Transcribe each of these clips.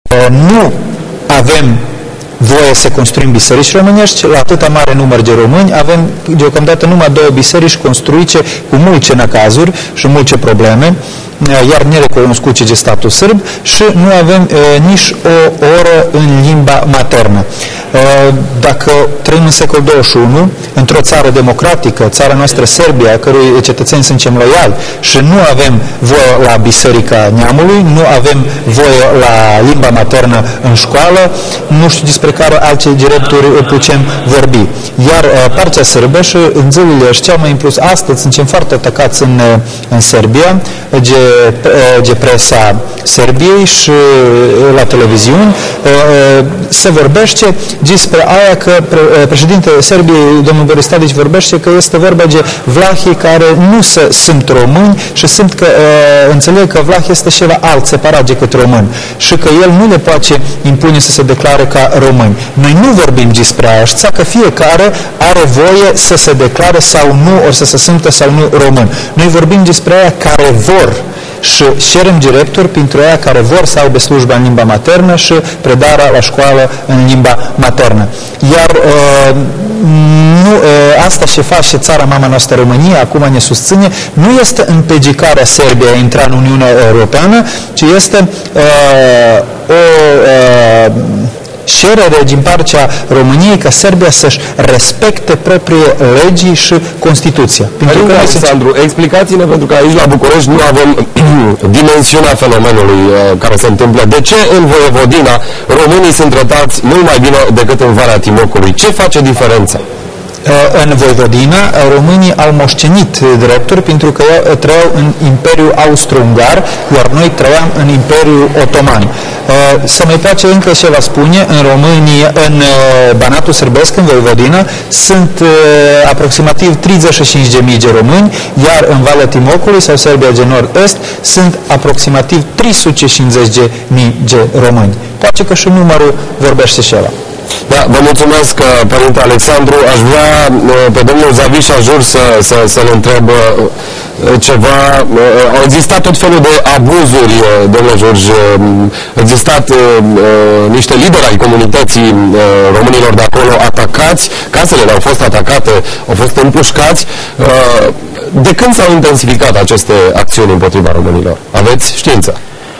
Nu avem voie să construim biserici românești la atâta mare număr de români. Avem deocamdată numai 2 biserici construite cu multe năcazuri și multe probleme, iar nerecunoscute de statul sârb, și nu avem nici o oră în limba maternă. Dacă trăim în secolul 21, într-o țară democratică, țara noastră Serbia, cărui cetățeni suntem loiali, și nu avem voie la Biserica Neamului, nu avem voie la limba maternă în școală, nu știu despre care alte drepturi putem vorbi. Iar partea sârbă, și în zilele ăștia, mai în plus astăzi, suntem foarte atacați în Serbia, de presa Serbiei și la televiziuni, se vorbește despre aia că președintele Serbiei, domnul Boris Tadić, vorbește că este vorba de vlahii care nu sunt români și înțeleg că vlah este ceva alt, separat decât român, și că el nu le poate impune să se declare ca români. Noi nu vorbim despre aia, că fiecare are voie să se declare sau nu, ori să se simtă sau nu român. Noi vorbim despre aia care vor și cerem drepturi pentru aia care vor să aibă slujba în limba maternă și predarea la școală în limba maternă. Iar asta ce face țara mama noastră România, acum ne susține, nu este împiedicarea Serbiei a intra în Uniunea Europeană, ci este cerere din partea României ca Serbia să-și respecte proprie legii și Constituția. Alexandru, explicați-ne, pentru că aici la București nu avem dimensiunea fenomenului care se întâmplă. De ce în Voievodina românii sunt tratați mult mai bine decât în Valea Timocului? Ce face diferența? În Voivodina, românii au moștenit drepturi pentru că trăiau în Imperiul Austro-Ungar, iar noi trăiam în Imperiul Otoman. Să mai place încă ce vă spune, în România, în Banatul Sârbesc, în Voivodina, sunt aproximativ 35.000 de români, iar în Valea Timocului sau Serbia de Nord-Est sunt aproximativ 350.000 de români. Poate că și numărul vorbește și ăla. Da, vă mulțumesc, Părinte Alexandru. Aș vrea pe domnul Zaviș Ajur să-l întreb ceva. Au existat tot felul de abuzuri, domnule George. Au existat niște lideri ai comunității românilor de acolo atacați, casele au fost atacate, au fost împușcați. De când s-au intensificat aceste acțiuni împotriva românilor? Aveți știință?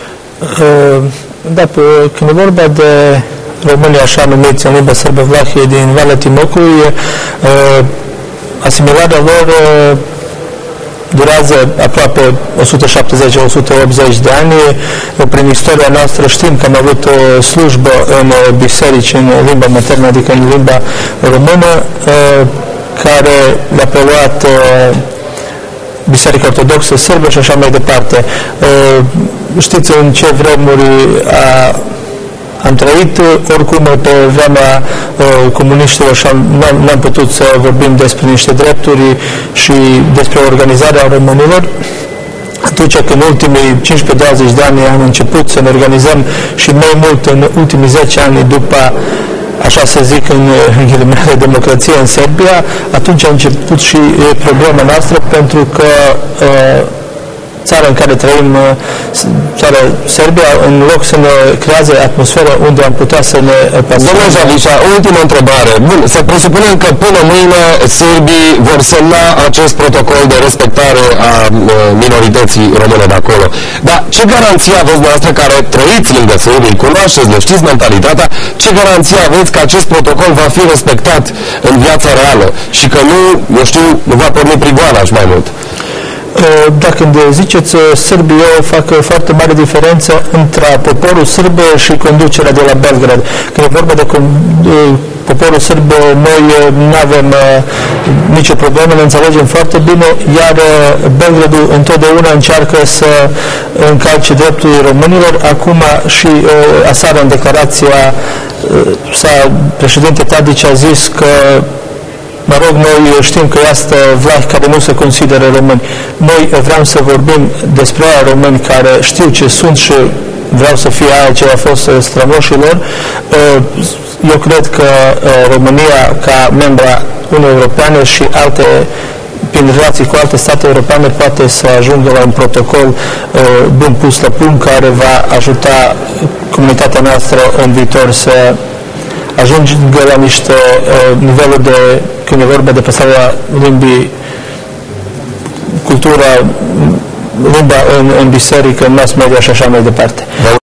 Da, când e vorba de românii așa numiți în limba sârbă-vlahie din Valea Timocului, asimilarea lor durează aproape 170-180 de ani. Prin istoria noastră știm că am avut o slujbă în biserici în limba maternă, adică în limba română, care le-a preluat Biserica Ortodoxă Sârbă și așa mai departe. Știți în ce vremuri am trăit, oricum pe vremea comuniștilor și n-am putut să vorbim despre niște drepturi și despre organizarea românilor. Atunci când în ultimii 15-20 de ani am început să ne organizăm și mai mult în ultimii 10 ani după, așa să zic, în ghilimele democrație în Serbia, atunci a început și problema noastră, pentru că țara în care trăim, țara Serbia, în loc să ne creeze atmosferă unde am putea să ne pasăm. Domnul Javișa, ultimă întrebare. Bun, să presupunem că până mâine sârbii vor semna acest protocol de respectare a minorității române de acolo. Dar ce garanție aveți noastră care trăiți lângă sârbii, cunoașteți, le știți mentalitatea, ce garanție aveți că acest protocol va fi respectat în viața reală și că nu, eu știu, nu va porni prigoana și mai mult? Da, când ziceți sârbii, eu fac foarte mare diferență între poporul sârb și conducerea de la Belgrad. Când e vorba de poporul sârb, noi nu avem nicio problemă, ne înțelegem foarte bine, iar Belgradul întotdeauna încearcă să încalce drepturile românilor. Acum și aseară în declarația președinte Tadić a zis că, mă rog, noi știm că este vlahi care nu se consideră români. Noi vreau să vorbim despre aia români care știu ce sunt și vreau să fie aia ce a fost strămoșilor. Eu cred că România, ca membra Uniunii Europene și alte prin relații cu alte state europene poate să ajungă la un protocol bun pus la punct care va ajuta comunitatea noastră în viitor să ajungă la niște niveluri de, când e vorba de păstrarea limbii, cultura, limba în biserică, în mass media și așa mai departe.